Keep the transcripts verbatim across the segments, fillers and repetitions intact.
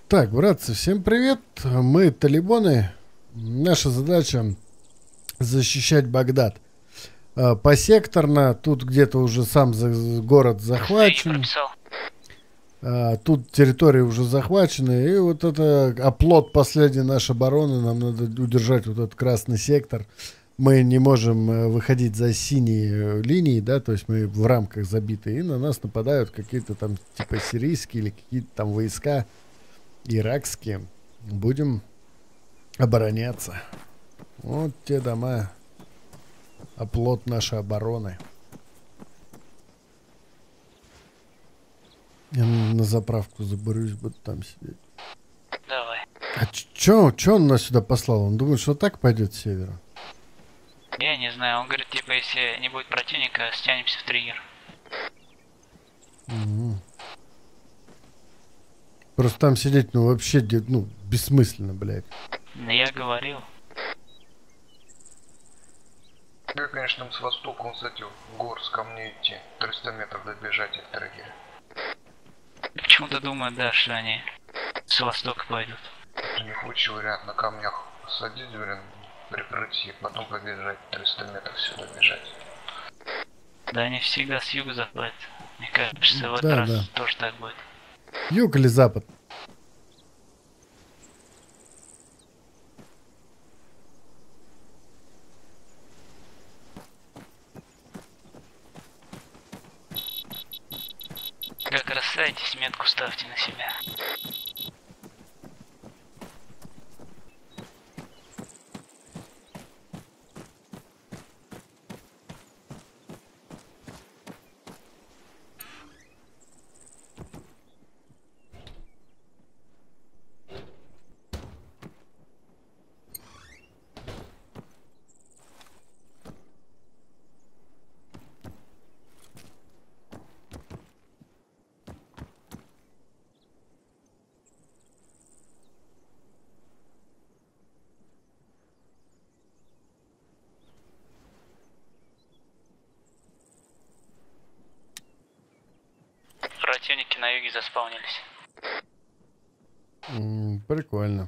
Так, братцы, всем привет. Мы талибаны. Наша задача защищать Багдад. Посекторно. Тут где-то уже сам за город захвачен. Тут территории уже захвачены. И вот это оплот последней нашей обороны. Нам надо удержать вот этот красный сектор. Мы не можем выходить за синие линии, да, то есть мы в рамках забиты. И на нас нападают какие-то там типа сирийские или какие-то там войска иракские. Будем обороняться. Вот те дома. Оплот нашей обороны. Я на заправку заборусь, буду там сидеть. Давай. А чё, чё он нас сюда послал? Он думает, что так пойдет с севера? Я не знаю, он говорит, типа, если не будет противника, стянемся в триггер. Угу. Просто там сидеть, ну, вообще, ну, бессмысленно, блядь. Да я говорил. Да, конечно, с востока, он, кстати, в гор с камней идти. триста метров добежать и в триггере. Почему-то думаю, да, что они с востока пойдут. У них лучший вариант на камнях садить, блин, прикрытие, потом побежать триста метров сюда бежать. Да, они всегда с юга заходят. Мне кажется, в этот да, раз да. тоже так будет. Юг или запад? Как рассайтесь, метку ставьте на себя. Противники на юге заспаунились. М-м, прикольно.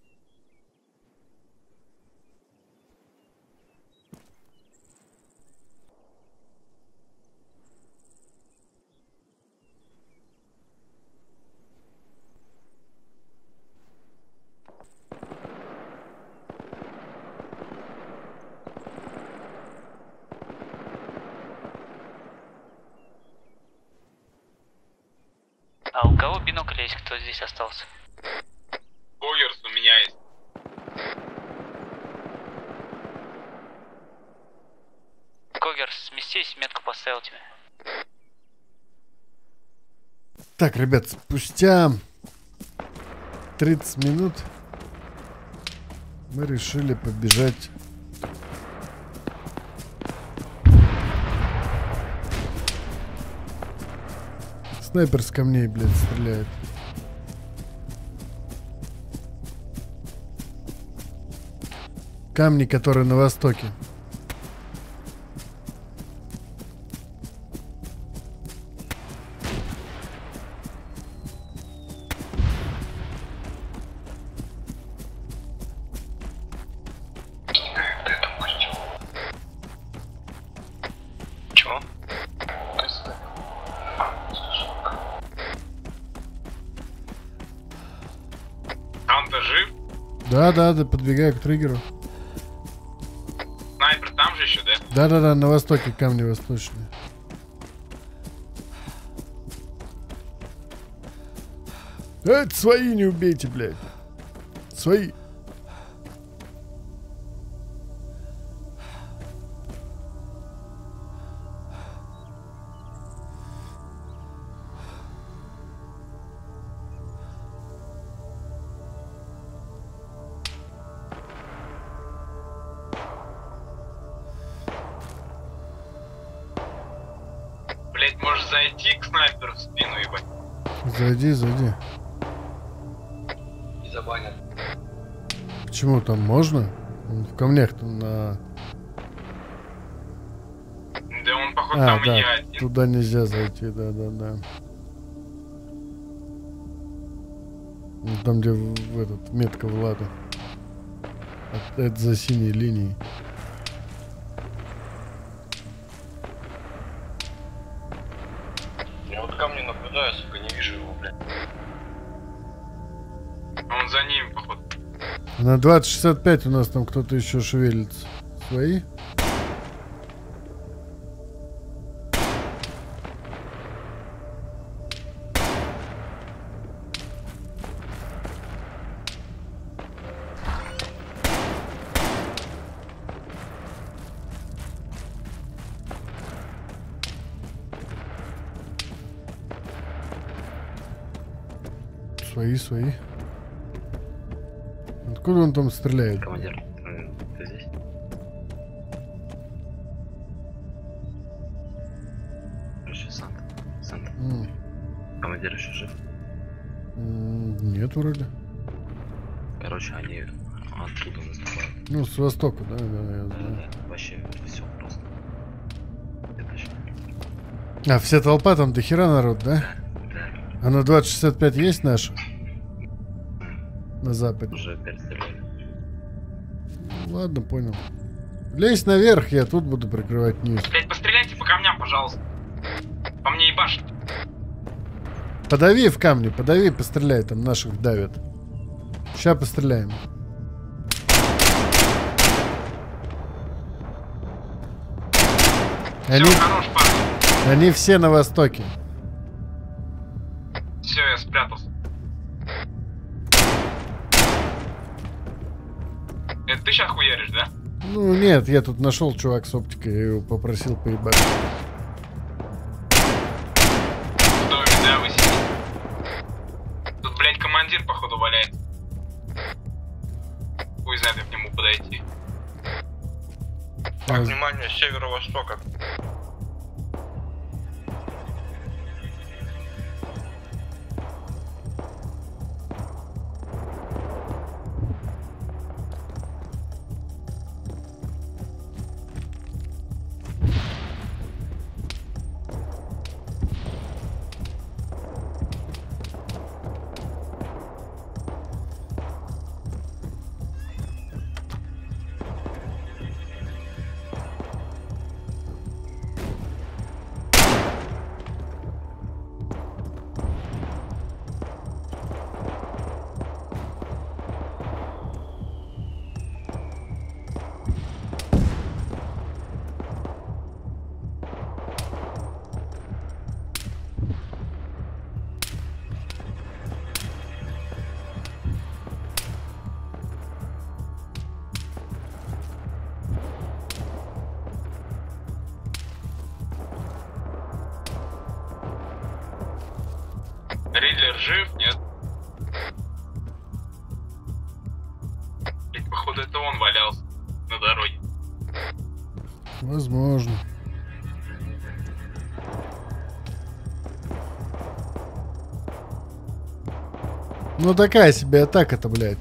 А у кого бинокль есть, кто здесь остался? Когерс у меня есть. Когерс, сместись, метку поставил тебе. Так, ребят, спустя тридцать минут мы решили побежать. Снайпер с камней, блядь, стреляет. Камни, которые на востоке. Чего? Там-то жив? Да, да, да, подбегаю к триггеру. Снайпер там же еще, да? Да, да, да, на востоке камни восточные. Это свои не убейте, блядь. Свои. Блять, можешь зайти к снайперу в спину, ебать. Зайди, зайди. И забанят. Почему там можно? Он в камнях-то на... Да он, походу, А, там и да, не один. туда нельзя зайти, да, да, да. Вот там, где в, в этот метка Влада. От- Это за синей линией. Я вот камни наблюдаю, сука, не вижу его, блядь. Он за ним, походу. На двадцать шестьдесят пять у нас там кто-то еще шевелится. Свои? Свои, свои. Откуда он там стреляет? Командир, э, ты здесь? Короче, Санта. Санта. М, Командир еще жив? м, Нет, вроде. Короче, они оттуда наступают. Ну, с востока, да, да, я Да, знаю. да, вообще все просто. Это ж- А, вся толпа там до хера народ, да? Да, А на двадцать шестьдесят пять есть наша? На западе. уже перестреляли. Ладно, понял. Лезь наверх, я тут буду прикрывать низ. Блять, постреляйте по камням, пожалуйста. По мне ебашит. Подави в камни, подави, постреляй, там наших давят. Ща постреляем. Они, Все, хорош, парень. они все на востоке. Все, я спрятался. Это ты сейчас хуяришь, да? Ну нет, я тут нашел чувак с оптикой, я его попросил поебать. В доме, да, вы сидите? Тут, блядь, командир, походу, валяет. Хуй знает, как к нему подойти. А, Внимание, с северо-востока. Ридлер жив? Нет? Блядь, походу, это он валялся на дороге. возможно. Ну такая себе атака-то, блядь.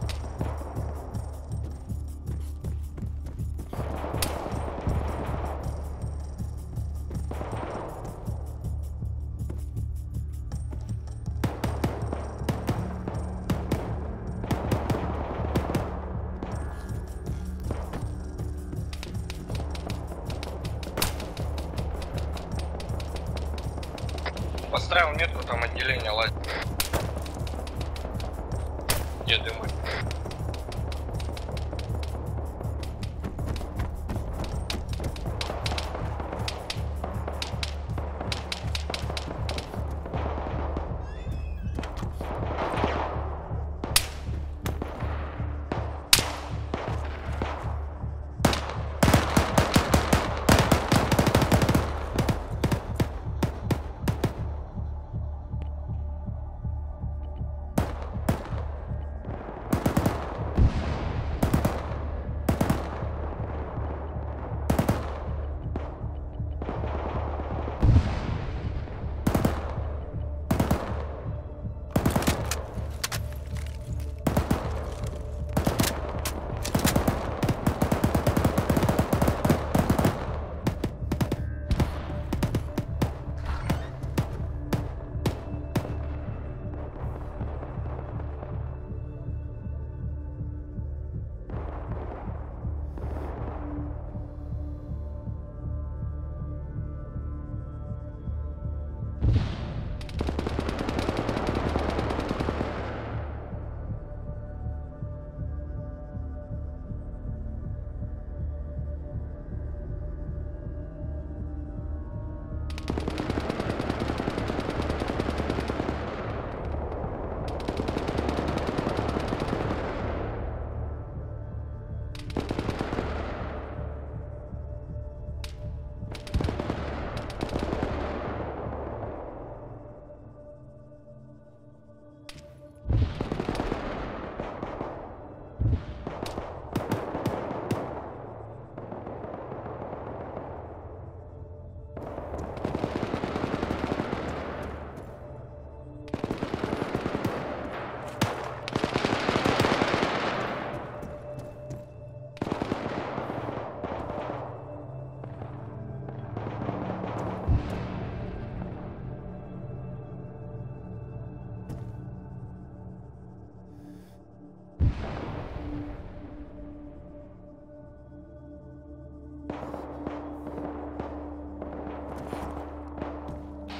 Поставил метку, там отделение ладит. Где дымы?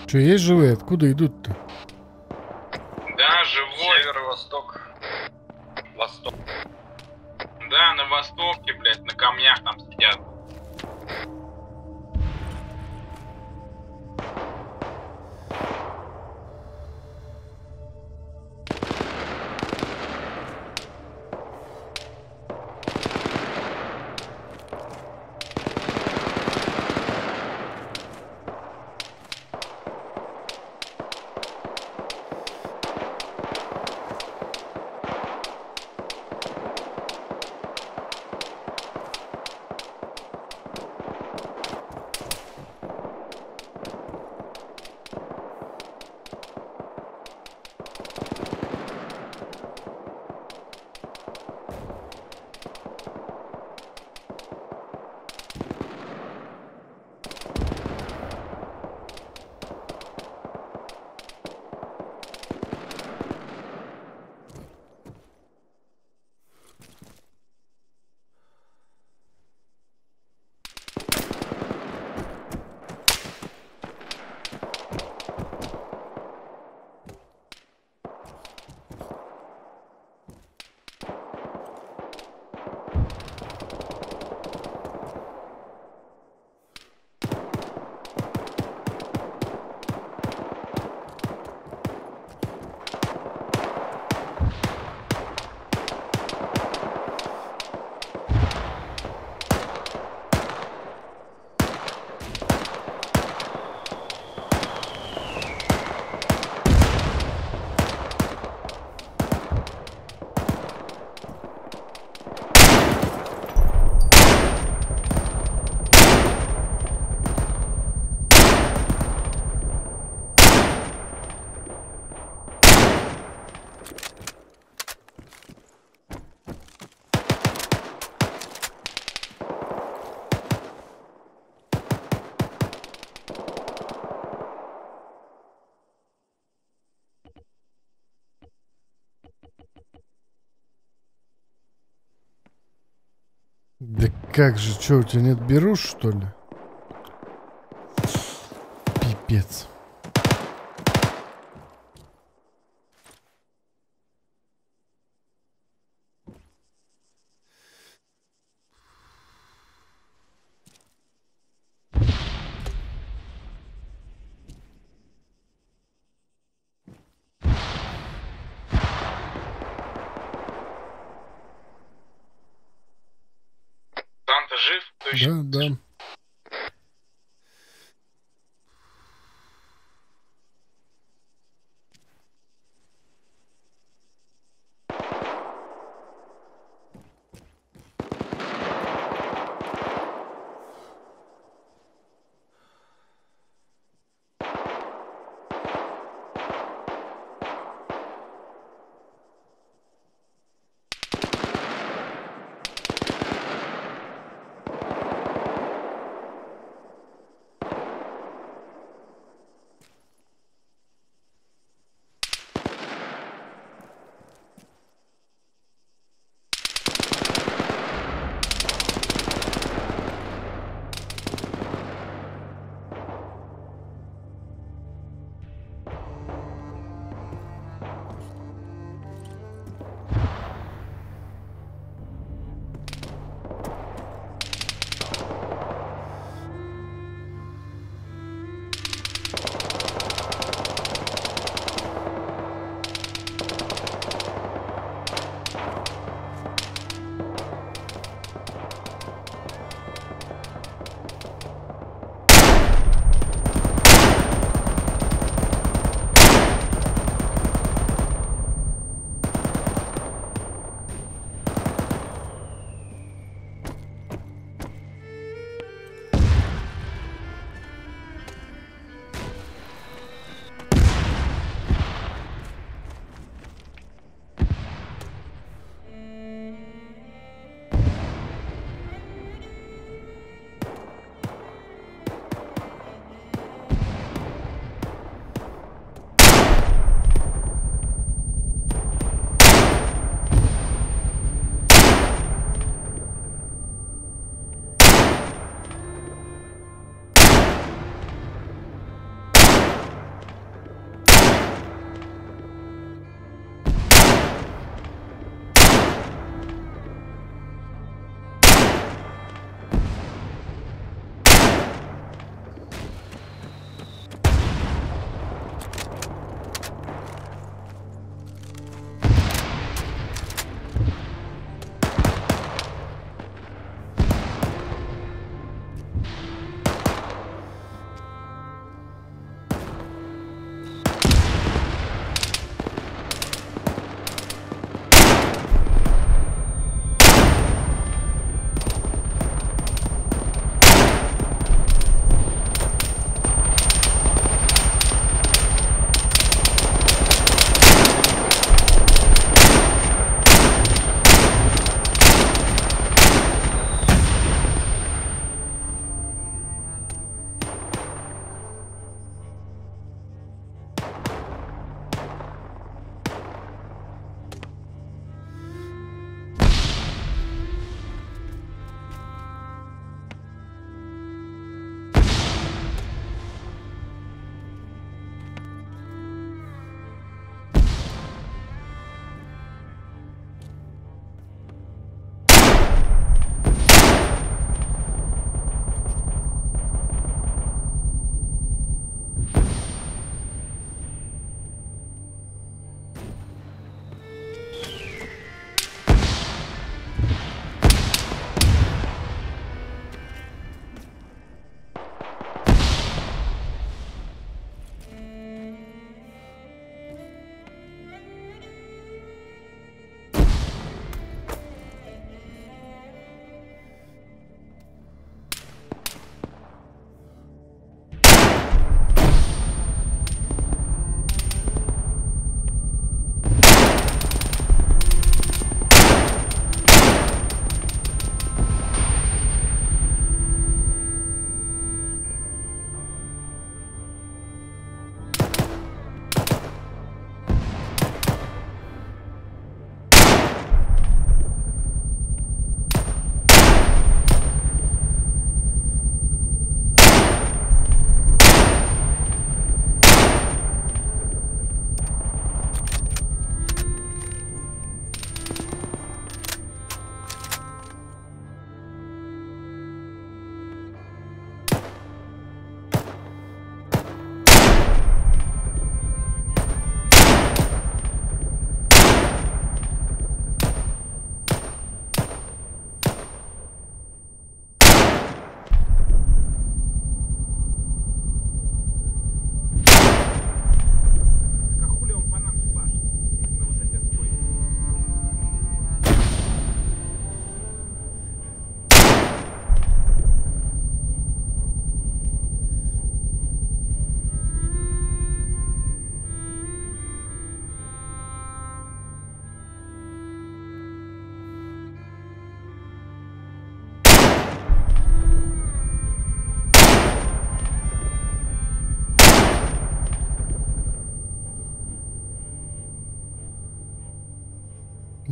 Что, есть живые? Откуда идут-то? Да, живой. Северо-восток. Восток. Да, на востоке, блядь, на камнях там сидят. Да как же, что, у тебя нет беруш, что ли? Пипец. Санта жив? Кто еще? Да, да.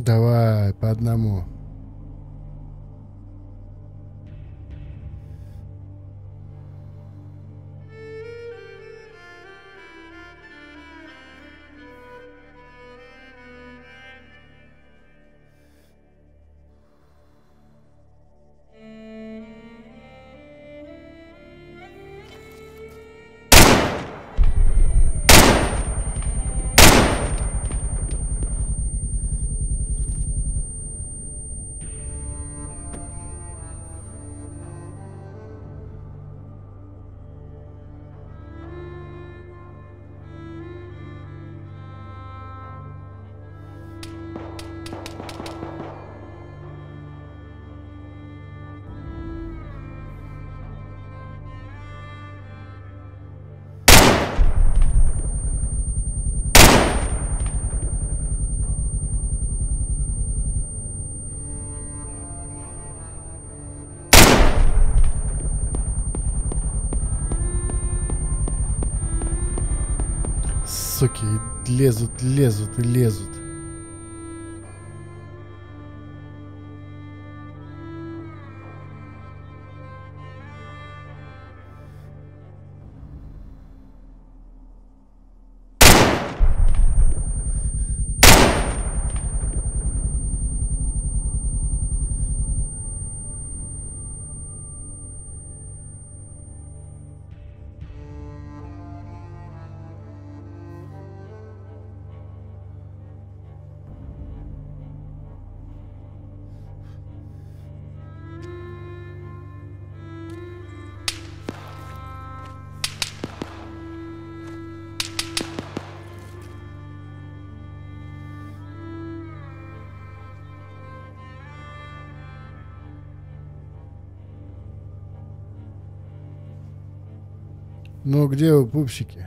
Давай, по одному. Суки, лезут, лезут и лезут. Ну, где вы, пупсики?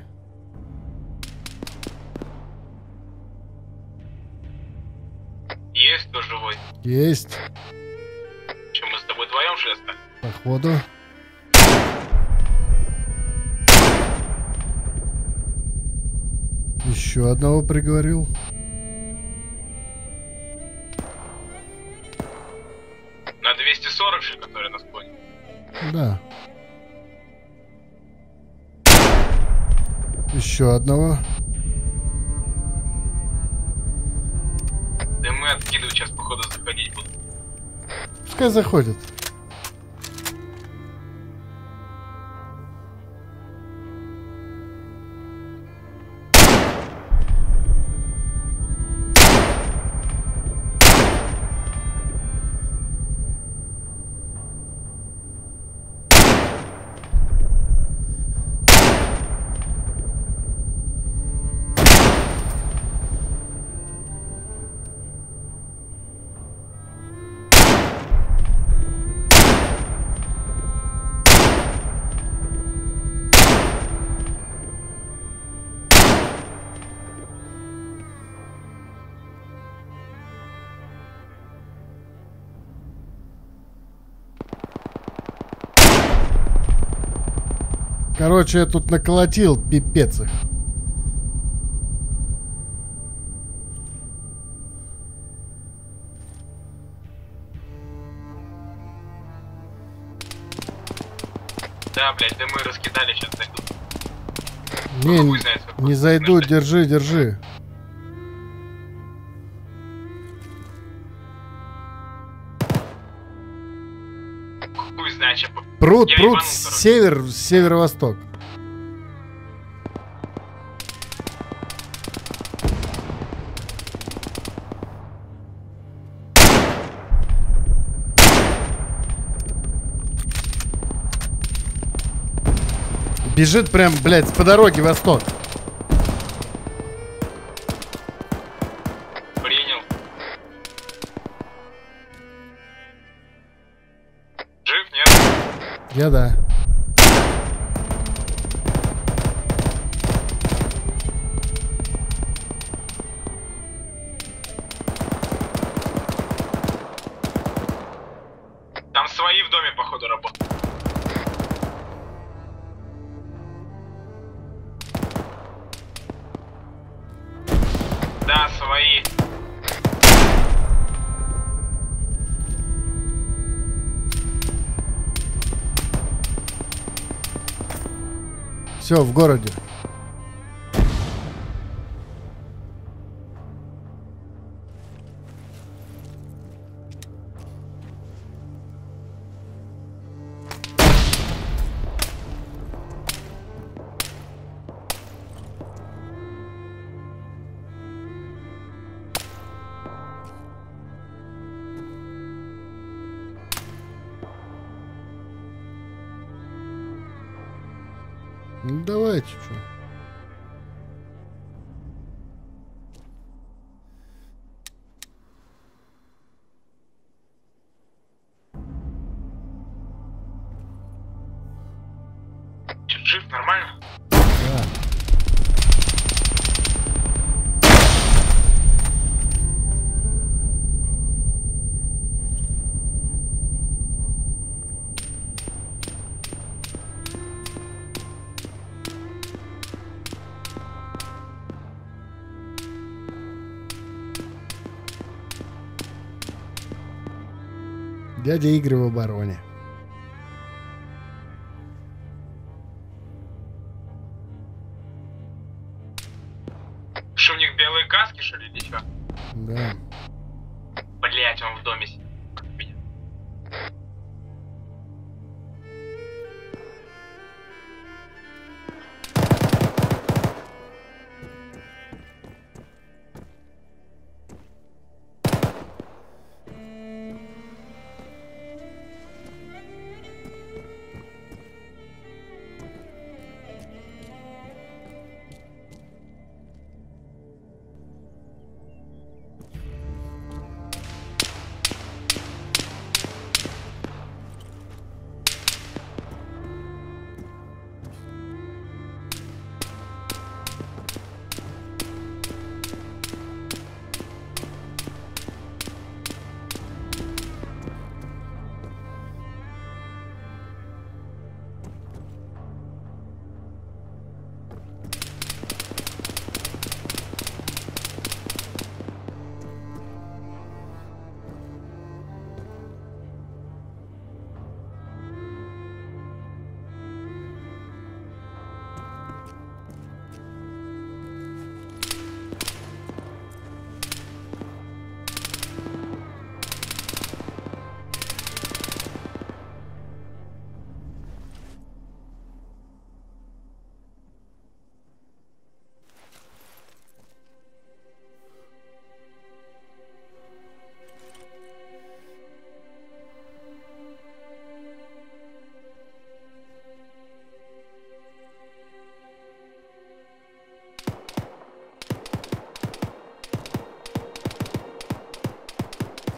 Есть кто живой? Есть. Че, мы с тобой вдвоем шеста? Походу. Еще одного приговорил. На двести сорок, что, который нас понял? Да. Еще одного. Да мы откидывать сейчас, походу, заходить будут. Пускай заходит. Короче, я тут наколотил пипец их. Да, блядь, да мы раскидали, сейчас зайдут. Не, Хуй не, знает, сколько не нас зайду, ждать. держи, держи. Хуй знает, сейчас... Пруд, Я пруд, ебанул, с короче. север, северо-восток. Бежит прям, блядь, по дороге восток. Принял. Жив, нет? Я да. Там свои в доме, походу, работают. Да, свои. Все, в городе. Ну давайте, что. Че, жив, нормально? Да. Дядя Игорь в обороне. Что, у них белые каски, что ли, или чё? Да. Блять, он в доме сидит.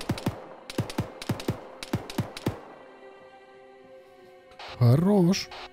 Хорош.